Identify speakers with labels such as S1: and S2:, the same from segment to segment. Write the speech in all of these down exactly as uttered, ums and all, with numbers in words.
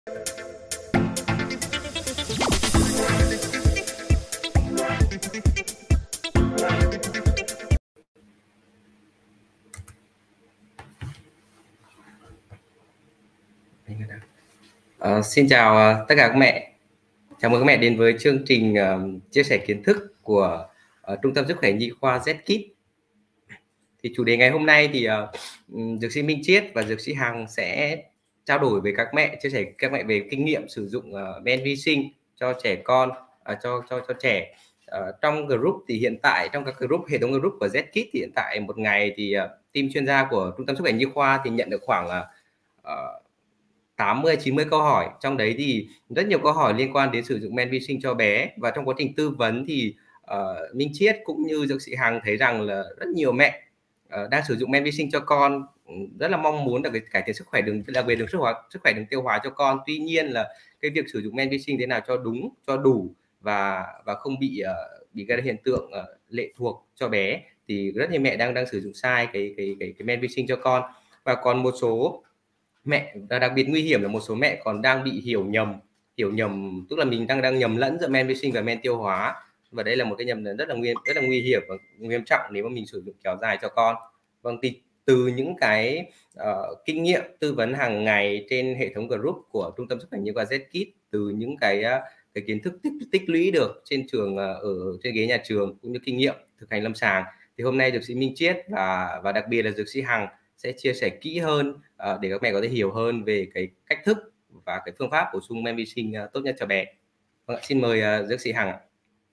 S1: Uh, xin chào uh, tất cả các mẹ. Chào mừng các mẹ đến với chương trình uh, chia sẻ kiến thức của uh, Trung tâm Sức khỏe Nhi khoa Z-Kit. Thì chủ đề ngày hôm nay thì uh, Dược sĩ Minh Chiết và Dược sĩ Hằng sẽ trao đổi với các mẹ, chia sẻ các mẹ về kinh nghiệm sử dụng uh, men vi sinh cho trẻ con, uh, cho cho cho trẻ. Uh, trong group thì hiện tại trong các group hệ thống group của Z-Kit thì hiện tại một ngày thì uh, team chuyên gia của Trung tâm Sức khỏe Nhi khoa thì nhận được khoảng uh, uh, tám mươi chín mươi câu hỏi. Trong đấy thì rất nhiều câu hỏi liên quan đến sử dụng men vi sinh cho bé, và trong quá trình tư vấn thì uh, Minh Chiết cũng như Dược sĩ Hằng thấy rằng là rất nhiều mẹ uh, đang sử dụng men vi sinh cho con, rất là mong muốn được cải thiện sức khỏe đường, đặc biệt đường sức khỏe sức khỏe đường tiêu hóa cho con. Tuy nhiên là cái việc sử dụng men vi sinh thế nào cho đúng, cho đủ và và không bị uh, bị cái hiện tượng uh, lệ thuộc cho bé, thì rất nhiều mẹ đang đang sử dụng sai cái cái cái, cái men vi sinh cho con. Và còn một số mẹ, đặc biệt nguy hiểm là một số mẹ còn đang bị hiểu nhầm hiểu nhầm tức là mình đang đang nhầm lẫn giữa men vi sinh và men tiêu hóa, và đây là một cái nhầm lẫn rất là nguy rất là nguy hiểm và nghiêm trọng nếu mà mình sử dụng kéo dài cho con. Vâng, thì từ những cái uh, kinh nghiệm tư vấn hàng ngày trên hệ thống group của Trung tâm Sức khỏe Nhi khoa Z-Kit, từ những cái uh, cái kiến thức tích, tích lũy được trên trường, uh, ở trên ghế nhà trường, cũng như kinh nghiệm thực hành lâm sàng, thì hôm nay Dược sĩ Minh Chiết và và đặc biệt là Dược sĩ Hằng sẽ chia sẻ kỹ hơn uh, để các mẹ có thể hiểu hơn về cái cách thức và cái phương pháp bổ sung men vi sinh uh, tốt nhất cho bé. Vâng, xin mời uh, Dược sĩ Hằng.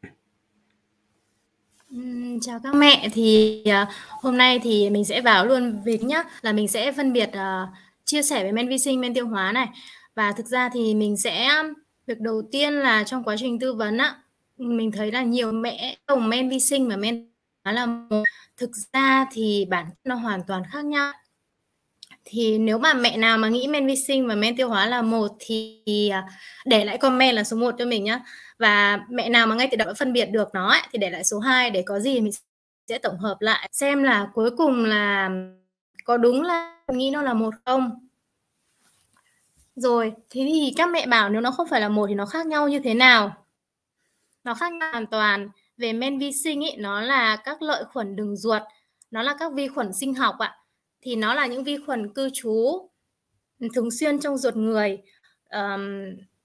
S2: Uhm, chào các mẹ. Thì uh, hôm nay thì mình sẽ vào luôn việc nhá, là mình sẽ phân biệt uh, chia sẻ về men vi sinh, men tiêu hóa này. Và thực ra thì mình sẽ, việc đầu tiên là trong quá trình tư vấn á, mình thấy là nhiều mẹ đồng men vi sinh và men tiêu hóa là một. Thực ra thì bản chất nó hoàn toàn khác nhau. Thì nếu mà mẹ nào mà nghĩ men vi sinh và men tiêu hóa là một thì để lại comment là số một cho mình nhá. Và mẹ nào mà ngay từ đầu đã phân biệt được nó ấy, thì để lại số hai, để có gì mình sẽ tổng hợp lại xem là cuối cùng là có đúng là nghĩ nó là một không. Rồi, thế thì các mẹ bảo nếu nó không phải là một thì nó khác nhau như thế nào? Nó khác nhau hoàn toàn. Về men vi sinh ấy, nó là các lợi khuẩn đường ruột, nó là các vi khuẩn sinh học ạ. Thì nó là những vi khuẩn cư trú thường xuyên trong ruột người. Um,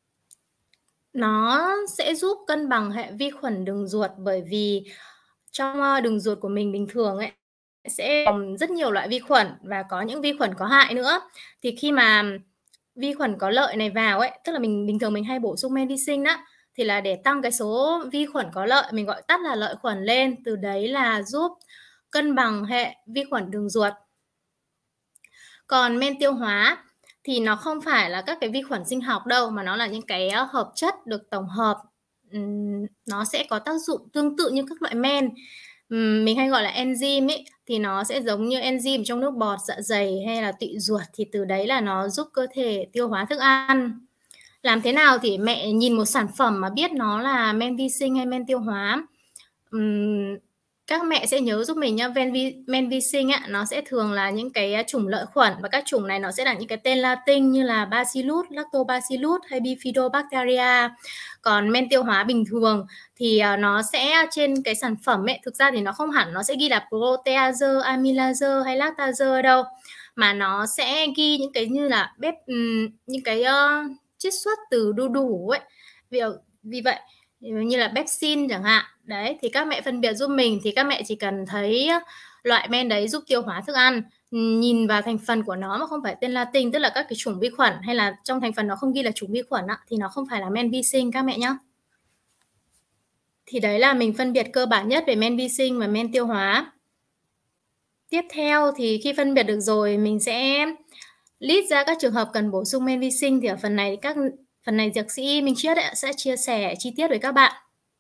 S2: nó sẽ giúp cân bằng hệ vi khuẩn đường ruột, bởi vì trong đường ruột của mình bình thường ấy sẽ gồm rất nhiều loại vi khuẩn, và có những vi khuẩn có hại nữa. Thì khi mà vi khuẩn có lợi này vào ấy, tức là mình bình thường mình hay bổ sung men vi sinh đó, thì là để tăng cái số vi khuẩn có lợi, mình gọi tắt là lợi khuẩn lên, từ đấy là giúp cân bằng hệ vi khuẩn đường ruột. Còn men tiêu hóa thì nó không phải là các cái vi khuẩn sinh học đâu, mà nó là những cái hợp chất được tổng hợp. Uhm, nó sẽ có tác dụng tương tự như các loại men. Uhm, mình hay gọi là enzyme ấy, thì nó sẽ giống như enzyme trong nước bọt dạ dày hay là tụy ruột, thì từ đấy là nó giúp cơ thể tiêu hóa thức ăn. Làm thế nào thì mẹ nhìn một sản phẩm mà biết nó là men vi sinh hay men tiêu hóa? Uhm, các mẹ sẽ nhớ giúp mình nhá, men vi, men vi sinh á, nó sẽ thường là những cái chủng lợi khuẩn, và các chủng này nó sẽ là những cái tên Latin như là Bacillus, Lactobacillus hay Bifidobacteria. Còn men tiêu hóa bình thường thì nó sẽ trên cái sản phẩm ấy, thực ra thì nó không hẳn nó sẽ ghi là protease, amylase hay lactase đâu, mà nó sẽ ghi những cái như là bếp những cái uh, chiết xuất từ đu đủ ấy. Vì, vì vậy như là pepsin chẳng hạn. Đấy, thì các mẹ phân biệt giúp mình, thì các mẹ chỉ cần thấy loại men đấy giúp tiêu hóa thức ăn, nhìn vào thành phần của nó mà không phải tên Latin, tức là các cái chủng vi khuẩn, hay là trong thành phần nó không ghi là chủng vi khuẩn á, thì nó không phải là men vi sinh các mẹ nhé. Thì đấy là mình phân biệt cơ bản nhất về men vi sinh và men tiêu hóa. Tiếp theo thì khi phân biệt được rồi, mình sẽ list ra các trường hợp cần bổ sung men vi sinh. Thì ở phần này các phần này dược sĩ Minh Chiết sẽ chia sẻ chi tiết với các bạn.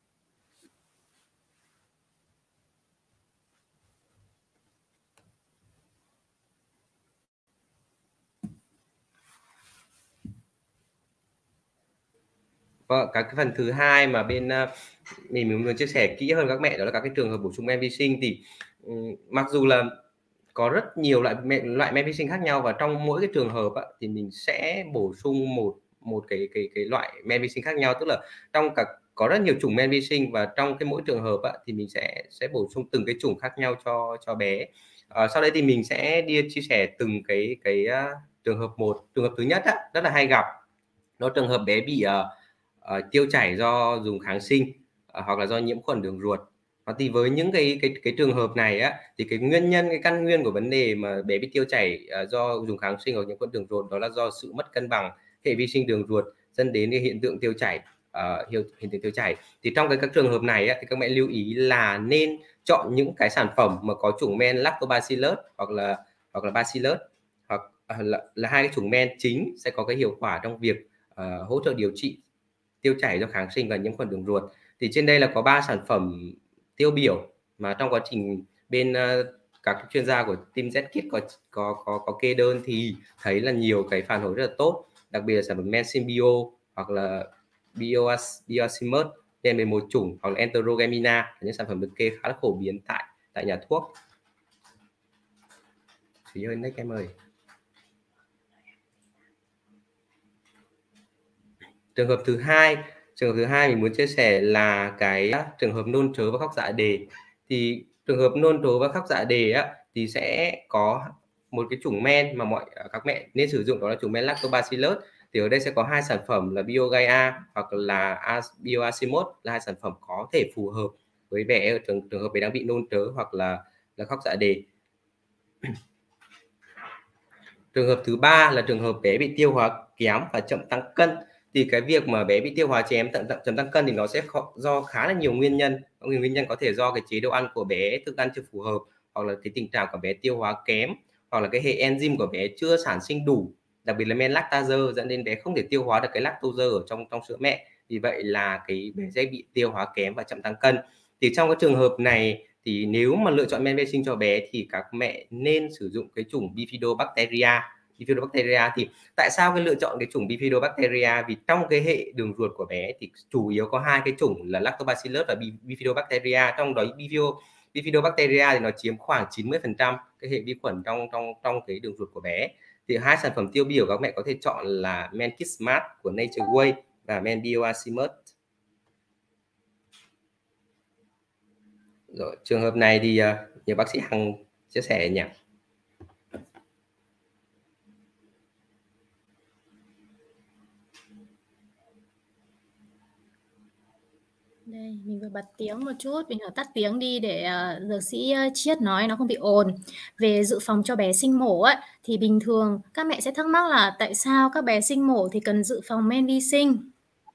S1: Vâng, các cái phần thứ hai mà bên uh, mình muốn chia sẻ kỹ hơn các mẹ, đó là các cái trường hợp bổ sung men vi sinh. Thì um, mặc dù là có rất nhiều loại loại men vi sinh khác nhau, và trong mỗi cái trường hợp á, thì mình sẽ bổ sung một một cái cái cái loại men vi sinh khác nhau, tức là trong cả có rất nhiều chủng men vi sinh và trong cái mỗi trường hợp á, thì mình sẽ sẽ bổ sung từng cái chủng khác nhau cho cho bé. À, sau đấy thì mình sẽ đi chia sẻ từng cái cái uh, trường hợp một. Trường hợp thứ nhất á, rất là hay gặp, đó trường hợp bé bị uh, uh, tiêu chảy do dùng kháng sinh uh, hoặc là do nhiễm khuẩn đường ruột. Và thì với những cái cái cái trường hợp này á, thì cái nguyên nhân, cái căn nguyên của vấn đề mà bé bị tiêu chảy uh, do dùng kháng sinh hoặc nhiễm khuẩn đường ruột, đó là do sự mất cân bằng hệ vi sinh đường ruột dẫn đến cái hiện tượng tiêu chảy. Uh, hiện, hiện tượng tiêu chảy thì trong cái các trường hợp này á, thì các mẹ lưu ý là nên chọn những cái sản phẩm mà có chủng men Lactobacillus hoặc là hoặc là Bacillus, hoặc uh, là, là hai cái chủng men chính sẽ có cái hiệu quả trong việc uh, hỗ trợ điều trị tiêu chảy do kháng sinh và nhiễm khuẩn đường ruột. Thì trên đây là có ba sản phẩm tiêu biểu mà trong quá trình bên uh, các chuyên gia của team Z-Kit có có có có kê đơn thì thấy là nhiều cái phản hồi rất là tốt, đặc biệt là sản phẩm men Symbio hoặc là Bioacimert tên mười một chủng hoặc là Enterogamina, những sản phẩm được kê khá là phổ biến tại tại nhà thuốc. Thúy ơi, next em ơi. Trường hợp thứ hai, trường hợp thứ hai mình muốn chia sẻ là cái trường hợp nôn trớ và khóc dạ đề. Thì trường hợp nôn trớ và khóc dạ đề á, thì sẽ có một cái chủng men mà mọi các mẹ nên sử dụng, đó là chủng men Lactobacillus. Thì ở đây sẽ có hai sản phẩm là Biogaia hoặc là Bioacimert, là hai sản phẩm có thể phù hợp với bé ở trường trường hợp bé đang bị nôn trớ hoặc là là khóc dạ đề. Trường hợp thứ ba là trường hợp bé bị tiêu hóa kém và chậm tăng cân. Thì cái việc mà bé bị tiêu hóa kém chậm, chậm tăng cân thì nó sẽ khó, do khá là nhiều nguyên nhân. Có nhiều nguyên nhân có thể do cái chế độ ăn của bé, thức ăn chưa phù hợp, hoặc là cái tình trạng của bé tiêu hóa kém, hoặc là cái hệ enzyme của bé chưa sản sinh đủ, đặc biệt là men lactase, dẫn đến bé không thể tiêu hóa được cái lactose ở trong trong sữa mẹ. Vì vậy là cái bé sẽ bị tiêu hóa kém và chậm tăng cân. Thì trong cái trường hợp này thì nếu mà lựa chọn men vi sinh cho bé thì các mẹ nên sử dụng cái chủng Bifidobacteria. Bifidobacteria thì tại sao cái lựa chọn cái chủng Bifidobacteria? Vì trong cái hệ đường ruột của bé thì chủ yếu có hai cái chủng là Lactobacillus và Bifidobacteria. Trong đó Bifido, Bifidobacteria thì nó chiếm khoảng chín mươi phần trăm cái hệ vi khuẩn trong trong trong cái đường ruột của bé. Thì hai sản phẩm tiêu biểu các mẹ có thể chọn là men Kissmart của Nature Way và men Bioacimert. Rồi, trường hợp này thì uh, nhờ bác sĩ Hằng chia sẻ nhỉ.
S2: Đây, mình vừa bật tiếng một chút, mình thử tắt tiếng đi để uh, dược sĩ uh, Chiết nói nó không bị ồn. Về dự phòng cho bé sinh mổ ấy, thì bình thường các mẹ sẽ thắc mắc là tại sao các bé sinh mổ thì cần dự phòng men vi sinh.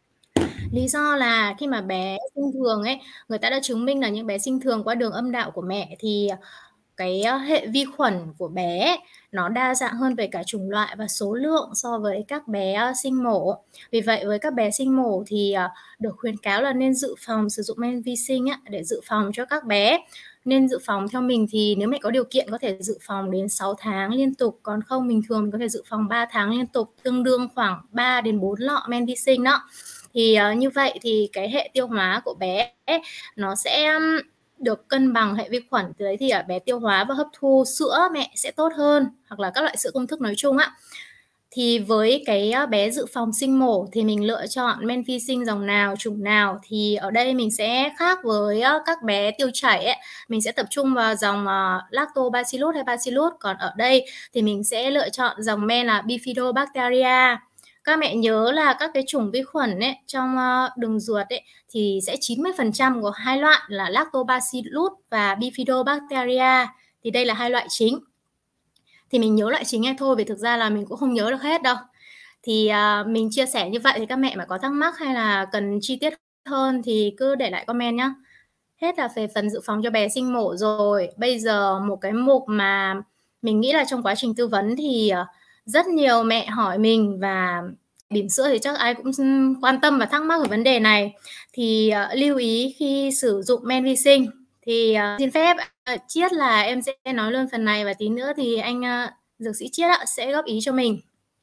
S2: Lý do là khi mà bé sinh thường ấy, người ta đã chứng minh là những bé sinh thường qua đường âm đạo của mẹ thì cái hệ vi khuẩn của bé nó đa dạng hơn về cả chủng loại và số lượng so với các bé sinh mổ. Vì vậy với các bé sinh mổ thì được khuyến cáo là nên dự phòng sử dụng men vi sinh để dự phòng cho các bé. Nên dự phòng theo mình thì nếu mẹ có điều kiện có thể dự phòng đến sáu tháng liên tục, còn không bình thường mình có thể dự phòng ba tháng liên tục, tương đương khoảng ba đến bốn lọ men vi sinh đó. Thì uh, như vậy thì cái hệ tiêu hóa của bé ấy, nó sẽ được cân bằng hệ vi khuẩn, từ đấy thì uh, bé tiêu hóa và hấp thu sữa mẹ sẽ tốt hơn, hoặc là các loại sữa công thức nói chung á. Thì với cái uh, bé dự phòng sinh mổ thì mình lựa chọn men vi sinh dòng nào, chủng nào, thì ở đây mình sẽ khác với uh, các bé tiêu chảy ấy, mình sẽ tập trung vào dòng uh, Lactobacillus hay Bacillus, còn ở đây thì mình sẽ lựa chọn dòng men là Bifidobacteria. Các mẹ nhớ là các cái chủng vi khuẩn ấy, trong uh, đường ruột ấy, thì sẽ chín mươi phần trăm của hai loại là Lactobacillus và Bifidobacteria. Thì đây là hai loại chính. Thì mình nhớ loại chính hay thôi, vì thực ra là mình cũng không nhớ được hết đâu. Thì uh, mình chia sẻ như vậy, thì các mẹ mà có thắc mắc hay là cần chi tiết hơn thì cứ để lại comment nhé. Hết là về phần dự phòng cho bé sinh mổ rồi. Bây giờ một cái mục mà mình nghĩ là trong quá trình tư vấn thì uh, rất nhiều mẹ hỏi mình, và bỉm sữa thì chắc ai cũng quan tâm và thắc mắc về vấn đề này. Thì uh, lưu ý khi sử dụng men vi sinh thì uh, xin phép uh, Chiết là em sẽ nói luôn phần này, và tí nữa thì anh uh, dược sĩ Chiết uh, sẽ góp ý cho mình.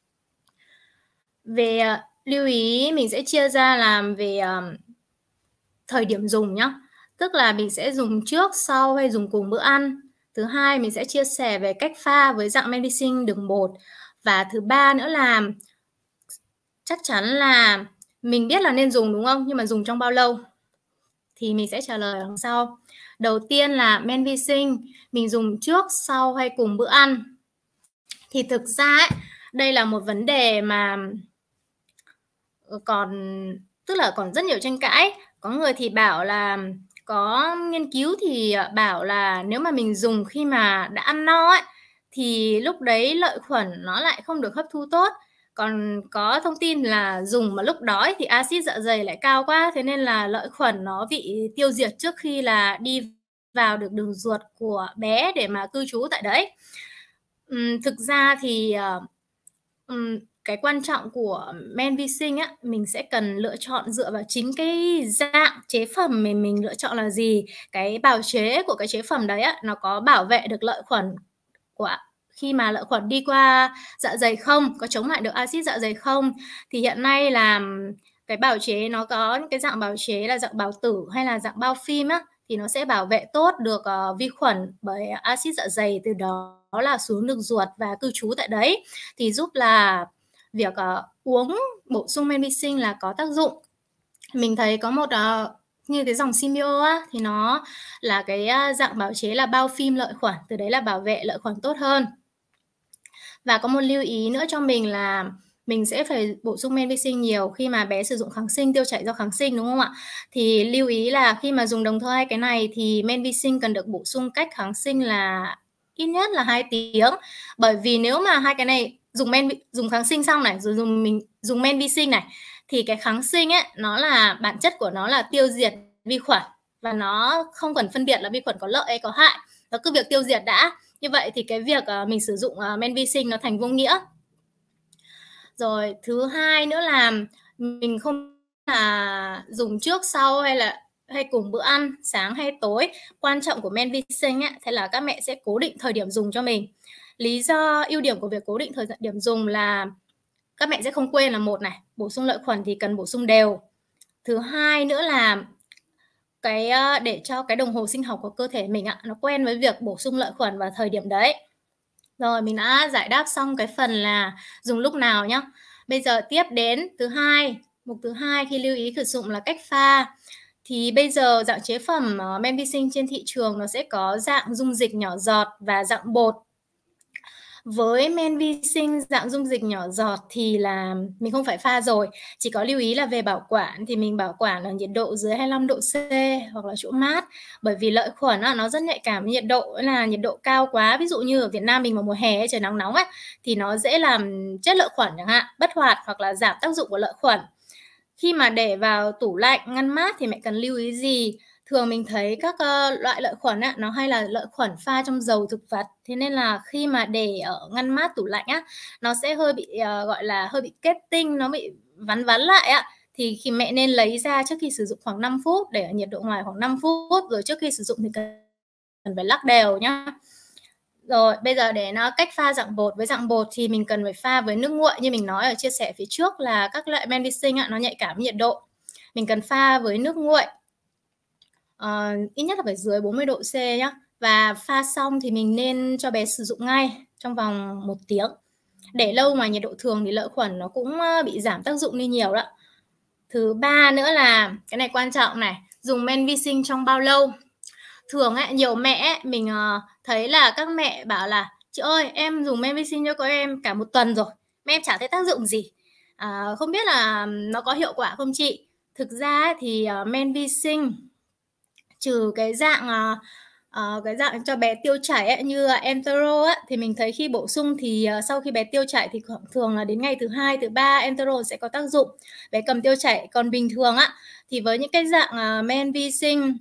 S2: Về uh, lưu ý mình sẽ chia ra làm về uh, thời điểm dùng nhé. Tức là mình sẽ dùng trước, sau hay dùng cùng bữa ăn. Thứ hai, mình sẽ chia sẻ về cách pha với dạng men vi sinh đường bột. Và thứ ba nữa là chắc chắn là mình biết là nên dùng, đúng không? Nhưng mà dùng trong bao lâu? Thì mình sẽ trả lời đằng sau. Đầu tiên là men vi sinh, mình dùng trước, sau hay cùng bữa ăn. Thì thực ra ấy, đây là một vấn đề mà còn tức là còn rất nhiều tranh cãi. Có người thì bảo là có nghiên cứu thì bảo là nếu mà mình dùng khi mà đã ăn no ấy, thì lúc đấy lợi khuẩn nó lại không được hấp thu tốt. Còn có thông tin là dùng mà lúc đói thì axit dạ dày lại cao quá, thế nên là lợi khuẩn nó bị tiêu diệt trước khi là đi vào được đường ruột của bé để mà cư trú tại đấy. Ừm, thực ra thì uh, um, cái quan trọng của men vi sinh á, mình sẽ cần lựa chọn dựa vào chính cái dạng chế phẩm mình mình lựa chọn là gì, cái bào chế của cái chế phẩm đấy á, nó có bảo vệ được lợi khuẩn của khi mà lợi khuẩn đi qua dạ dày không, có chống lại được axit dạ dày không. Thì hiện nay là cái bào chế nó có những cái dạng bào chế là dạng bào tử hay là dạng bao phim á, thì nó sẽ bảo vệ tốt được uh, vi khuẩn bởi axit dạ dày, từ đó là xuống được ruột và cư trú tại đấy, thì giúp là việc uh, uống bổ sung men vi sinh là có tác dụng. Mình thấy có một uh, như cái dòng Simbio á, thì nó là cái uh, dạng bào chế là bao phim lợi khuẩn, từ đấy là bảo vệ lợi khuẩn tốt hơn. Và có một lưu ý nữa cho mình là mình sẽ phải bổ sung men vi sinh nhiều khi mà bé sử dụng kháng sinh, tiêu chảy do kháng sinh, đúng không ạ? Thì lưu ý là khi mà dùng đồng thời hai cái này thì men vi sinh cần được bổ sung cách kháng sinh là ít nhất là hai tiếng. Bởi vì nếu mà hai cái này dùng men dùng kháng sinh xong này rồi dùng mình dùng men vi sinh này, thì cái kháng sinh ấy nó là bản chất của nó là tiêu diệt vi khuẩn, và nó không cần phân biệt là vi khuẩn có lợi hay có hại, nó cứ việc tiêu diệt đã. Như vậy thì cái việc uh, mình sử dụng uh, men vi sinh nó thành vô nghĩa. Rồi thứ hai nữa là mình không là dùng trước, sau hay là hay cùng bữa ăn, sáng hay tối. Quan trọng của men vi sinh ấy, thì là các mẹ sẽ cố định thời điểm dùng cho mình. Lý do ưu điểm của việc cố định thời điểm dùng là các mẹ sẽ không quên là một này, bổ sung lợi khuẩn thì cần bổ sung đều. Thứ hai nữa là cái để cho cái đồng hồ sinh học của cơ thể mình ạ, nó quen với việc bổ sung lợi khuẩn vào thời điểm đấy. Rồi, mình đã giải đáp xong cái phần là dùng lúc nào nhá. Bây giờ tiếp đến thứ hai, mục thứ hai khi lưu ý sử dụng là cách pha. Thì bây giờ dạng chế phẩm uh, men vi sinh trên thị trường nó sẽ có dạng dung dịch nhỏ giọt và dạng bột. Với men vi sinh dạng dung dịch nhỏ giọt thì là mình không phải pha rồi, chỉ có lưu ý là về bảo quản thì mình bảo quản ở nhiệt độ dưới hai mươi lăm độ C hoặc là chỗ mát, bởi vì lợi khuẩn nó rất nhạy cảm với nhiệt độ, là nhiệt độ cao quá, ví dụ như ở Việt Nam mình vào mùa hè trời nắng nóng ấy, thì nó dễ làm chết lợi khuẩn chẳng hạn, bất hoạt hoặc là giảm tác dụng của lợi khuẩn. Khi mà để vào tủ lạnh ngăn mát thì mẹ cần lưu ý gì? Thường mình thấy các uh, loại lợi khuẩn á, nó hay là lợi khuẩn pha trong dầu thực vật, thế nên là khi mà để ở ngăn mát tủ lạnh á, nó sẽ hơi bị uh, gọi là hơi bị kết tinh, nó bị vắn vắn lại á, thì khi mẹ nên lấy ra trước khi sử dụng khoảng năm phút, để ở nhiệt độ ngoài khoảng năm phút, rồi trước khi sử dụng thì cần phải lắc đều nhá. Rồi bây giờ để nó cách pha dạng bột. Với dạng bột thì mình cần phải pha với nước nguội, như mình nói ở chia sẻ phía trước là các loại men vi sinh nó nhạy cảm với nhiệt độ, mình cần pha với nước nguội uh, ít nhất là phải dưới bốn mươi độ C nhá. Và pha xong thì mình nên cho bé sử dụng ngay trong vòng một tiếng. Để lâu ngoài nhiệt độ thường thì lợi khuẩn nó cũng bị giảm tác dụng đi nhiều đó. Thứ ba nữa là cái này quan trọng này, dùng men vi sinh trong bao lâu? Thường ấy, nhiều mẹ ấy, mình uh, thấy là các mẹ bảo là chị ơi em dùng men vi sinh cho con em cả một tuần rồi mà em chả thấy tác dụng gì, à, không biết là nó có hiệu quả không chị? Thực ra thì uh, men vi sinh trừ cái dạng uh, uh, cái dạng cho bé tiêu chảy ấy, như Entero ấy, thì mình thấy khi bổ sung thì uh, sau khi bé tiêu chảy thì khoảng thường là đến ngày thứ hai, thứ ba Entero sẽ có tác dụng, bé cầm tiêu chảy. Còn bình thường á thì với những cái dạng uh, men vi sinh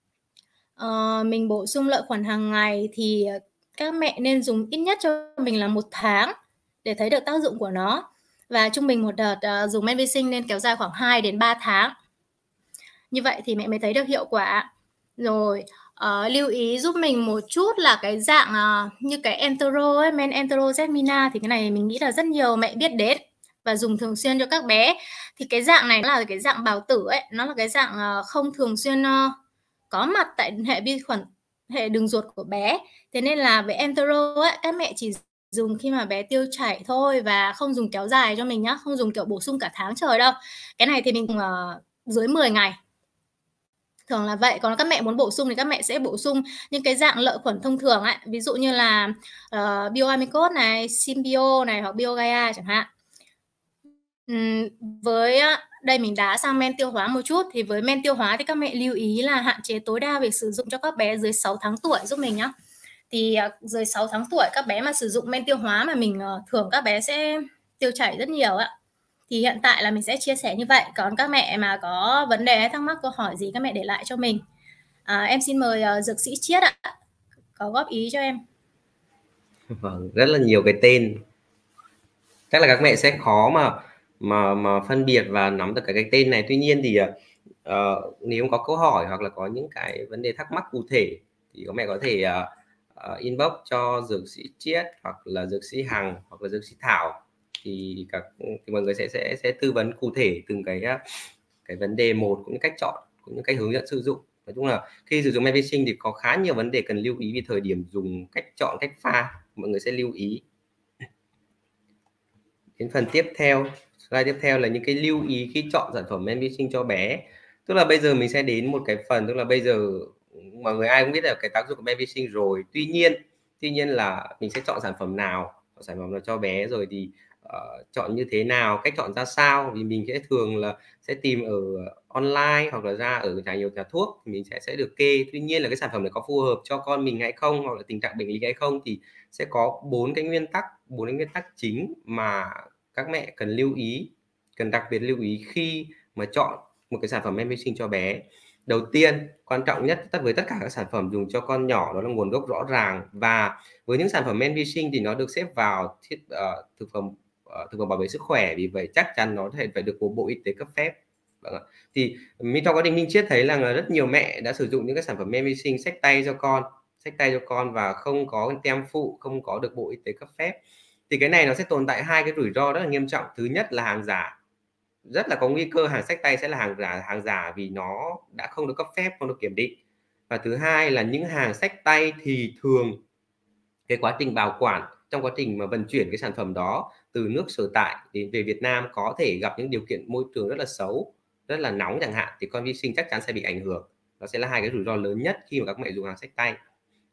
S2: Uh, mình bổ sung lợi khuẩn hàng ngày thì các mẹ nên dùng ít nhất cho mình là một tháng để thấy được tác dụng của nó. Và trung bình một đợt uh, dùng men vi sinh nên kéo dài khoảng hai đến ba tháng. Như vậy thì mẹ mới thấy được hiệu quả. Rồi uh, lưu ý giúp mình một chút là cái dạng uh, như cái Entero ấy, men Entero Zesmina, thì cái này mình nghĩ là rất nhiều mẹ biết đến và dùng thường xuyên cho các bé. Thì cái dạng này là cái dạng bào tử ấy, nó là cái dạng uh, không thường xuyên uh, có mặt tại hệ vi khuẩn, hệ đường ruột của bé. Thế nên là với Entero ấy, các mẹ chỉ dùng khi mà bé tiêu chảy thôi và không dùng kéo dài cho mình nhá, không dùng kiểu bổ sung cả tháng trời đâu. Cái này thì mình dùng, ờ, dưới mười ngày. Thường là vậy, còn các mẹ muốn bổ sung thì các mẹ sẽ bổ sung những cái dạng lợi khuẩn thông thường ấy, ví dụ như là, ờ, Bioamicos này, Symbio này hoặc Biogaia chẳng hạn. Ừm, với á đây mình đá sang men tiêu hóa một chút, thì với men tiêu hóa thì các mẹ lưu ý là hạn chế tối đa việc sử dụng cho các bé dưới sáu tháng tuổi giúp mình nhá. Thì, ờ, dưới sáu tháng tuổi các bé mà sử dụng men tiêu hóa mà mình, ờ thường các bé sẽ tiêu chảy rất nhiều ạ. Thì hiện tại là mình sẽ chia sẻ như vậy, còn các mẹ mà có vấn đề hay thắc mắc câu hỏi gì các mẹ để lại cho mình. À, em xin mời, ờ, dược sĩ Chiết ạ, có góp ý cho em.
S1: Vâng, rất là nhiều cái tên. Chắc là các mẹ sẽ khó mà mà mà phân biệt và nắm được cái cái tên này. Tuy nhiên thì ờ, nếu có câu hỏi hoặc là có những cái vấn đề thắc mắc cụ thể thì các mẹ có thể uh, uh, inbox cho dược sĩ Chiết hoặc là dược sĩ Hằng hoặc là dược sĩ Thảo, thì các thì mọi người sẽ sẽ sẽ tư vấn cụ thể từng cái cái vấn đề một, cũng như cách chọn, cũng như cách hướng dẫn sử dụng. Nói chung là khi sử dụng men vi sinh thì có khá nhiều vấn đề cần lưu ý về thời điểm dùng, cách chọn, cách pha, mọi người sẽ lưu ý. Đến phần tiếp theo, slide tiếp theo là những cái lưu ý khi chọn sản phẩm men vi sinh cho bé. Tức là bây giờ mình sẽ đến một cái phần, tức là bây giờ mọi người ai cũng biết là cái tác dụng của men vi sinh rồi. Tuy nhiên, tuy nhiên là mình sẽ chọn sản phẩm nào, chọn sản phẩm nào cho bé rồi thì uh, chọn như thế nào, cách chọn ra sao, vì mình sẽ thường là sẽ tìm ở online hoặc là ra ở nhà nhiều nhà thuốc thì mình sẽ sẽ được kê. Tuy nhiên là cái sản phẩm này có phù hợp cho con mình hay không, hoặc là tình trạng bệnh lý hay không, thì sẽ có bốn cái nguyên tắc, bốn cái nguyên tắc chính mà các mẹ cần lưu ý, cần đặc biệt lưu ý khi mà chọn một cái sản phẩm men vi sinh cho bé. Đầu tiên, quan trọng nhất tất với tất cả các sản phẩm dùng cho con nhỏ đó là nguồn gốc rõ ràng, và với những sản phẩm men vi sinh thì nó được xếp vào thiết uh, thực phẩm uh, thực phẩm bảo vệ sức khỏe, vì vậy chắc chắn nó phải phải được của Bộ Y tế cấp phép. Vâng ạ. Thì mình trong quá trình Minh Chiết thấy là rất nhiều mẹ đã sử dụng những cái sản phẩm men vi sinh xách tay cho con, xách tay cho con và không có tem phụ, không có được Bộ Y tế cấp phép. Thì cái này nó sẽ tồn tại hai cái rủi ro rất là nghiêm trọng. Thứ nhất là hàng giả, rất là có nguy cơ hàng xách tay sẽ là hàng giả, hàng giả vì nó đã không được cấp phép, không được kiểm định. Và thứ hai là những hàng xách tay thì thường cái quá trình bảo quản, trong quá trình mà vận chuyển cái sản phẩm đó từ nước sở tại đến về Việt Nam có thể gặp những điều kiện môi trường rất là xấu, rất là nóng chẳng hạn, thì con vi sinh chắc chắn sẽ bị ảnh hưởng. Đó sẽ là hai cái rủi ro lớn nhất khi mà các mẹ dùng hàng xách tay.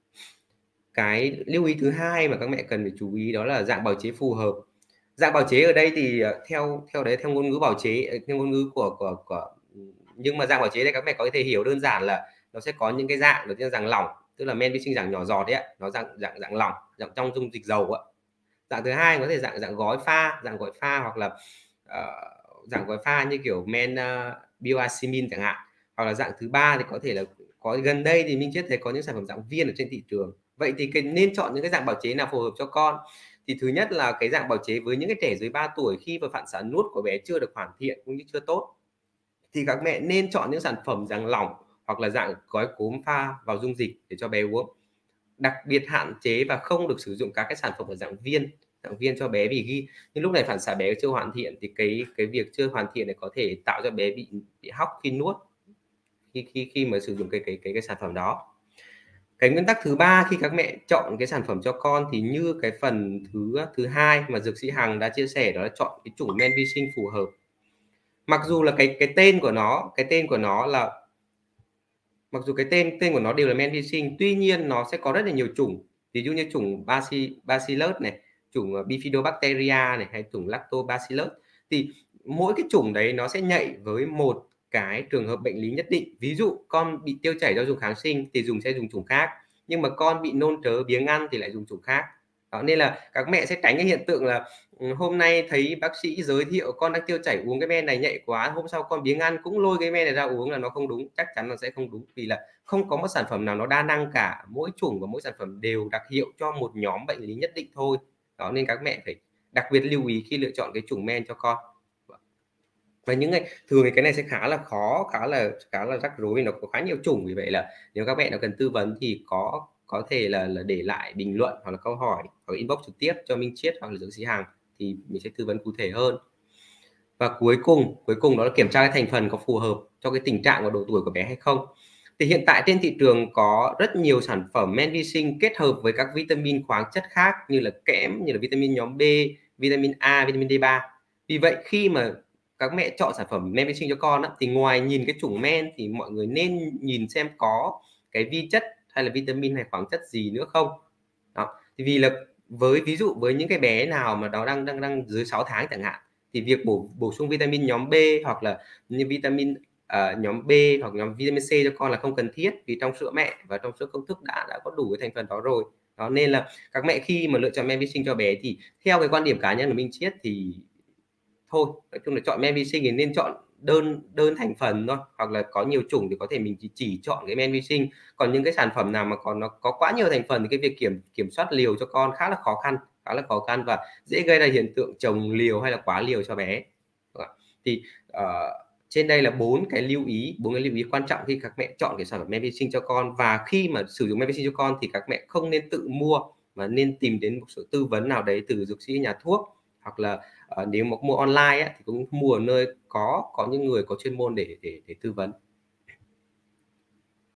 S1: Cái lưu ý thứ hai mà các mẹ cần phải chú ý đó là dạng bào chế phù hợp. Dạng bào chế ở đây thì theo theo đấy theo ngôn ngữ bào chế, theo ngôn ngữ của của của nhưng mà dạng bào chế đây các mẹ có thể hiểu đơn giản là nó sẽ có những cái dạng, đầu tiên là dạng lỏng, tức là men vi sinh dạng nhỏ giọt đấy ạ, nó dạng dạng dạng lỏng, dạng trong dung dịch dầu ạ. Dạng thứ hai có thể dạng dạng gói pha, dạng gói pha hoặc là uh, dạng gói pha như kiểu men uh, bioacimin chẳng hạn. Hoặc là dạng thứ ba thì có thể là có gần đây thì Minh Chiết thấy có những sản phẩm dạng viên ở trên thị trường. Vậy thì cái, nên chọn những cái dạng bào chế nào phù hợp cho con. Thì thứ nhất là cái dạng bào chế với những cái trẻ dưới ba tuổi khi mà phản xạ nuốt của bé chưa được hoàn thiện cũng như chưa tốt, thì các mẹ nên chọn những sản phẩm dạng lỏng hoặc là dạng gói cốm pha vào dung dịch để cho bé uống. Đặc biệt hạn chế và không được sử dụng các cái sản phẩm ở dạng viên, dạng viên cho bé, vì khi nhưng lúc này phản xạ bé chưa hoàn thiện thì cái cái việc chưa hoàn thiện này có thể tạo cho bé bị bị hóc khi nuốt, khi khi khi mà sử dụng cái cái cái cái sản phẩm đó. Cái nguyên tắc thứ ba khi các mẹ chọn cái sản phẩm cho con thì như cái phần thứ thứ hai mà dược sĩ Hằng đã chia sẻ, đó là chọn cái chủng men vi sinh phù hợp. Mặc dù là cái cái tên của nó, cái tên của nó là mặc dù cái tên tên của nó đều là men vi sinh, tuy nhiên nó sẽ có rất là nhiều chủng, ví dụ như chủng Bacillus này, chủng Bifidobacteria này, hay chủng Lactobacillus, thì mỗi cái chủng đấy nó sẽ nhạy với một cái trường hợp bệnh lý nhất định. Ví dụ con bị tiêu chảy do dùng kháng sinh thì dùng sẽ dùng chủng khác, nhưng mà con bị nôn trớ biếng ăn thì lại dùng chủng khác. Đó, nên là các mẹ sẽ tránh cái hiện tượng là hôm nay thấy bác sĩ giới thiệu con đang tiêu chảy uống cái men này nhạy quá, hôm sau con biếng ăn cũng lôi cái men này ra uống, là nó không đúng, chắc chắn nó sẽ không đúng, vì là không có một sản phẩm nào nó đa năng cả, mỗi chủng và mỗi sản phẩm đều đặc hiệu cho một nhóm bệnh lý nhất định thôi. Đó, nên các mẹ phải đặc biệt lưu ý khi lựa chọn cái chủng men cho con. Và những ngày thường thì cái này sẽ khá là khó, khá là khá là rắc rối, nó có khá nhiều chủng, vì vậy là nếu các mẹ nào cần tư vấn thì có có thể là, là để lại bình luận hoặc là câu hỏi hoặc inbox trực tiếp cho Minh Chiết hoặc là dược sĩ Hằng thì mình sẽ tư vấn cụ thể hơn. Và cuối cùng cuối cùng đó là kiểm tra cái thành phần có phù hợp cho cái tình trạng và độ tuổi của bé hay không. Thì hiện tại trên thị trường có rất nhiều sản phẩm men vi sinh kết hợp với các vitamin khoáng chất khác như là kẽm, như là vitamin nhóm B, vitamin A, vitamin D ba. Vì vậy khi mà các mẹ chọn sản phẩm men vi sinh cho con á, thì ngoài nhìn cái chủng men thì mọi người nên nhìn xem có cái vi chất hay là vitamin hay khoáng chất gì nữa không. Đó. Thì vì là với ví dụ với những cái bé nào mà nó đang đang đang dưới sáu tháng chẳng hạn, thì việc bổ bổ sung vitamin nhóm B hoặc là như vitamin uh, nhóm B hoặc nhóm vitamin C cho con là không cần thiết, vì trong sữa mẹ và trong sữa công thức đã đã có đủ cái thành phần đó rồi. Đó nên là các mẹ khi mà lựa chọn men vi sinh cho bé thì theo cái quan điểm cá nhân của Minh Chiết thì thôi, nói chung là chọn men vi sinh thì nên chọn đơn đơn thành phần thôi, hoặc là có nhiều chủng thì có thể mình chỉ, chỉ chọn cái men vi sinh. Còn những cái sản phẩm nào mà còn nó có quá nhiều thành phần thì cái việc kiểm kiểm soát liều cho con khá là khó khăn khá là khó khăn và dễ gây ra hiện tượng chồng liều hay là quá liều cho bé. Thì uh, trên đây là bốn cái lưu ý bốn cái lưu ý quan trọng khi các mẹ chọn cái sản phẩm men vi sinh cho con. Và khi mà sử dụng men vi sinh cho con thì các mẹ không nên tự mua mà nên tìm đến một sự tư vấn nào đấy từ dược sĩ, nhà thuốc, hoặc là uh, nếu mà mua online á, thì cũng mua ở nơi có có những người có chuyên môn để để để tư vấn.